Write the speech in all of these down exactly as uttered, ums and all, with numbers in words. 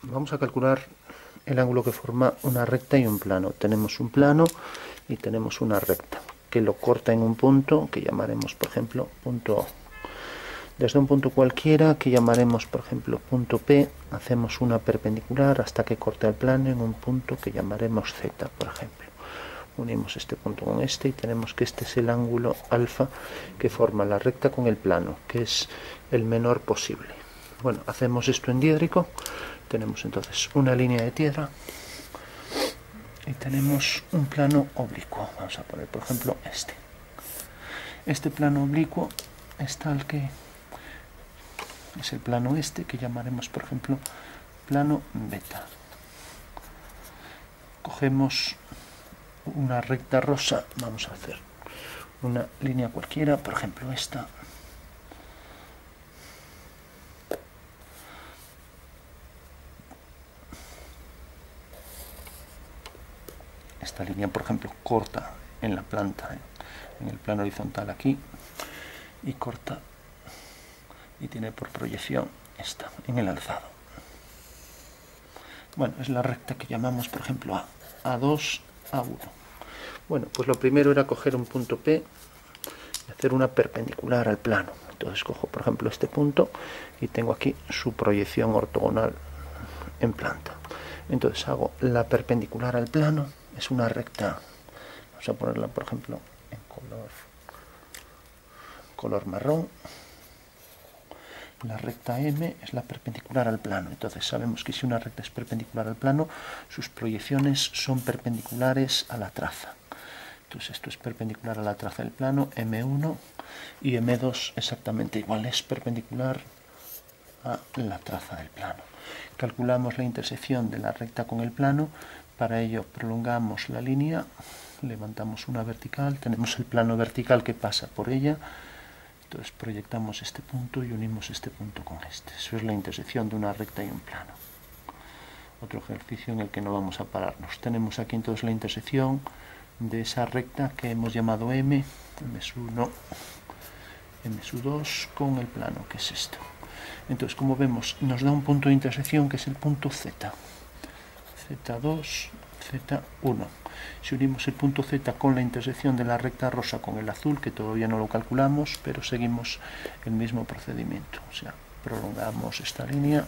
vamos a calcular el ángulo que forma una recta y un plano. Tenemos un plano y tenemos una recta que lo corta en un punto que llamaremos, por ejemplo, punto O. Desde un punto cualquiera que llamaremos, por ejemplo, punto P, hacemos una perpendicular hasta que corta el plano en un punto que llamaremos Z, por ejemplo. Unimos este punto con este y tenemos que este es el ángulo alfa que forma la recta con el plano, que es el menor posible. Bueno, hacemos esto en diédrico. Tenemos entonces una línea de tierra y tenemos un plano oblicuo. Vamos a poner, por ejemplo, este. Este plano oblicuo es tal que es el plano este, que llamaremos, por ejemplo, plano beta. Cogemos una recta rosa, vamos a hacer una línea cualquiera, por ejemplo esta. Esta línea, por ejemplo, corta en la planta, ¿eh? en el plano horizontal aquí, y corta y tiene por proyección esta en el alzado. Bueno, es la recta que llamamos, por ejemplo, A, A2, A uno. Bueno, pues lo primero era coger un punto P y hacer una perpendicular al plano. Entonces cojo, por ejemplo, este punto y tengo aquí su proyección ortogonal en planta. Entonces hago la perpendicular al plano, es una recta, vamos a ponerla, por ejemplo, en color, color marrón. La recta M es la perpendicular al plano. Entonces sabemos que si una recta es perpendicular al plano, sus proyecciones son perpendiculares a la traza. Entonces esto es perpendicular a la traza del plano, M uno, y M dos exactamente igual, es perpendicular a la traza del plano. Calculamos la intersección de la recta con el plano. Para ello prolongamos la línea, levantamos una vertical, tenemos el plano vertical que pasa por ella. Entonces proyectamos este punto y unimos este punto con este. Eso es la intersección de una recta y un plano. Otro ejercicio en el que no vamos a pararnos. Tenemos aquí entonces la intersección de esa recta que hemos llamado M, M uno, M dos con el plano, que es esto. Entonces, como vemos, nos da un punto de intersección que es el punto Z. Z dos, Z uno. Si unimos el punto Z con la intersección de la recta rosa con el azul, que todavía no lo calculamos, pero seguimos el mismo procedimiento. O sea, prolongamos esta línea,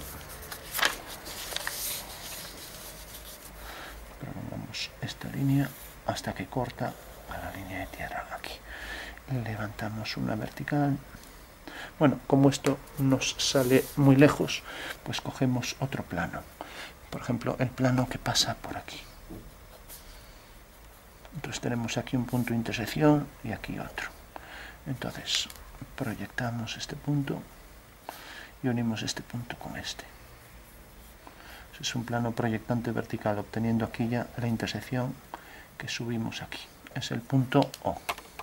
prolongamos esta línea hasta que corta a la línea de tierra aquí. Levantamos una vertical. Bueno, como esto nos sale muy lejos, pues cogemos otro plano. Por ejemplo, el plano que pasa por aquí. Entonces tenemos aquí un punto de intersección y aquí otro. Entonces proyectamos este punto y unimos este punto con este. Es un plano proyectante vertical, obteniendo aquí ya la intersección que subimos aquí. Es el punto O.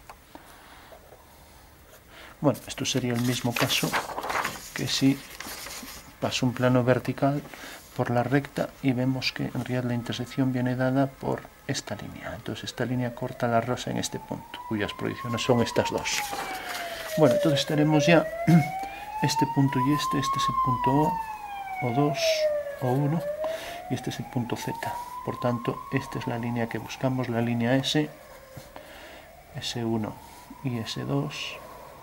Bueno, esto sería el mismo caso que si paso un plano vertical por la recta y vemos que en realidad la intersección viene dada por esta línea. Entonces esta línea corta la rosa en este punto, cuyas proyecciones son estas dos. Bueno, entonces tenemos ya este punto y este. Este es el punto O, O dos, O uno, y este es el punto Z. Por tanto, esta es la línea que buscamos, la línea S, S uno y S dos,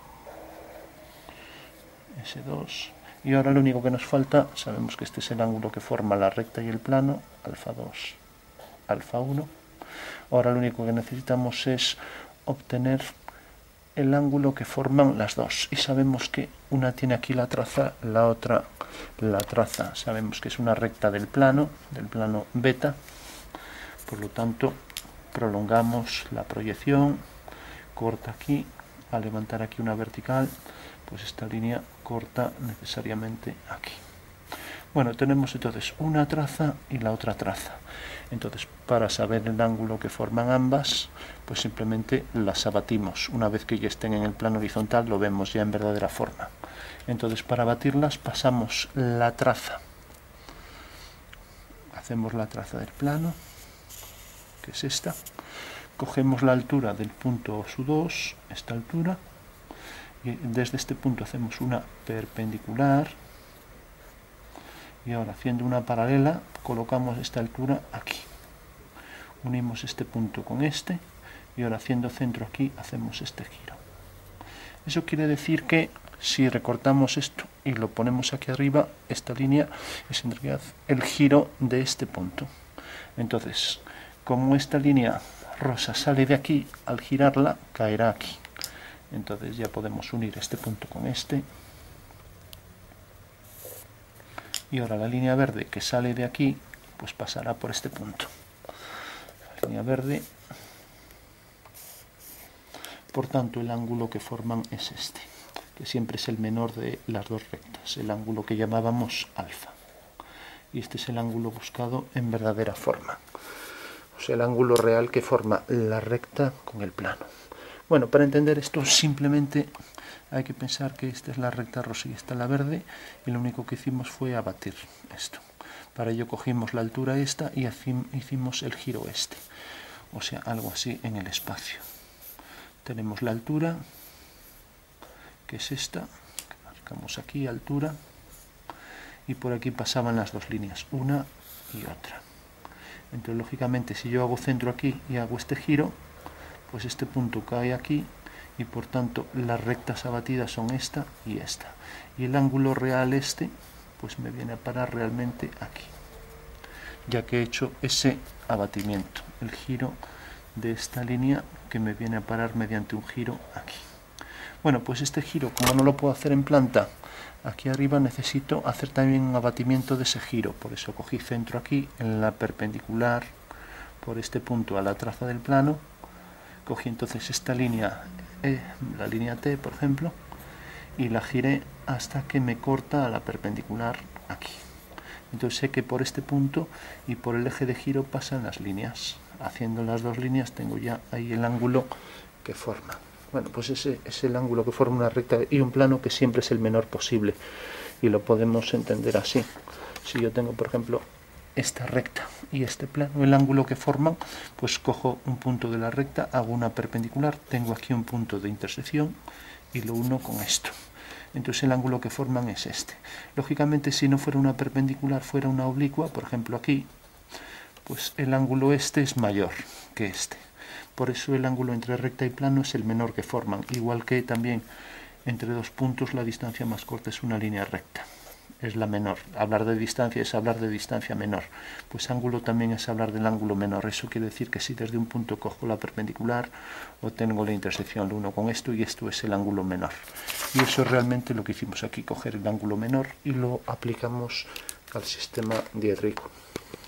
S dos. Y ahora lo único que nos falta, sabemos que este es el ángulo que forma la recta y el plano, alfa dos, alfa uno. Ahora lo único que necesitamos es obtener el ángulo que forman las dos. Y sabemos que una tiene aquí la traza, la otra la traza. Sabemos que es una recta del plano, del plano beta. Por lo tanto, prolongamos la proyección, corta aquí, al levantar aquí una vertical, pues esta línea corta necesariamente aquí. Bueno, tenemos entonces una traza y la otra traza. Entonces, para saber el ángulo que forman ambas, pues simplemente las abatimos. Una vez que ya estén en el plano horizontal, lo vemos ya en verdadera forma. Entonces, para abatirlas, pasamos la traza. Hacemos la traza del plano, que es esta. Cogemos la altura del punto O dos, esta altura, y desde este punto hacemos una perpendicular Y ahora, haciendo una paralela, colocamos esta altura aquí. Unimos este punto con este, y ahora haciendo centro aquí, hacemos este giro. Eso quiere decir que si recortamos esto y lo ponemos aquí arriba, esta línea es en realidad el giro de este punto. Entonces, como esta línea rosa sale de aquí, al girarla caerá aquí. Entonces ya podemos unir este punto con este. Y ahora la línea verde que sale de aquí, pues pasará por este punto. La línea verde. Por tanto, el ángulo que forman es este, que siempre es el menor de las dos rectas, el ángulo que llamábamos alfa. Y este es el ángulo buscado en verdadera forma. O sea, el ángulo real que forma la recta con el plano. Bueno, para entender esto simplemente hay que pensar que esta es la recta rosa y esta la verde, y lo único que hicimos fue abatir esto. Para ello cogimos la altura esta y hicimos el giro este, o sea, algo así en el espacio. Tenemos la altura, que es esta, que marcamos aquí, altura, y por aquí pasaban las dos líneas, una y otra. Entonces, lógicamente, si yo hago centro aquí y hago este giro, pues este punto cae aquí, y por tanto las rectas abatidas son esta y esta. Y el ángulo real este, pues me viene a parar realmente aquí, ya que he hecho ese abatimiento, el giro de esta línea que me viene a parar mediante un giro aquí. Bueno, pues este giro, como no lo puedo hacer en planta, aquí arriba necesito hacer también un abatimiento de ese giro. Por eso cogí centro aquí, en la perpendicular por este punto a la traza del plano. Cogí entonces esta línea, eh, la línea T, por ejemplo, y la giré hasta que me corta a la perpendicular aquí. Entonces sé que por este punto y por el eje de giro pasan las líneas. Haciendo las dos líneas tengo ya ahí el ángulo que forma. Bueno, pues ese es el ángulo que forma una recta y un plano, que siempre es el menor posible. Y lo podemos entender así. Si yo tengo, por ejemplo, esta recta y este plano, el ángulo que forman, pues cojo un punto de la recta, hago una perpendicular, tengo aquí un punto de intersección y lo uno con esto. Entonces el ángulo que forman es este. Lógicamente, si no fuera una perpendicular, fuera una oblicua, por ejemplo aquí, pues el ángulo este es mayor que este. Por eso el ángulo entre recta y plano es el menor que forman, igual que también entre dos puntos la distancia más corta es una línea recta, es la menor. Hablar de distancia es hablar de distancia menor, pues ángulo también es hablar del ángulo menor. Eso quiere decir que si desde un punto cojo la perpendicular, obtengo la intersección lo uno con esto, y esto es el ángulo menor. Y eso es realmente lo que hicimos aquí, coger el ángulo menor y lo aplicamos al sistema diédrico.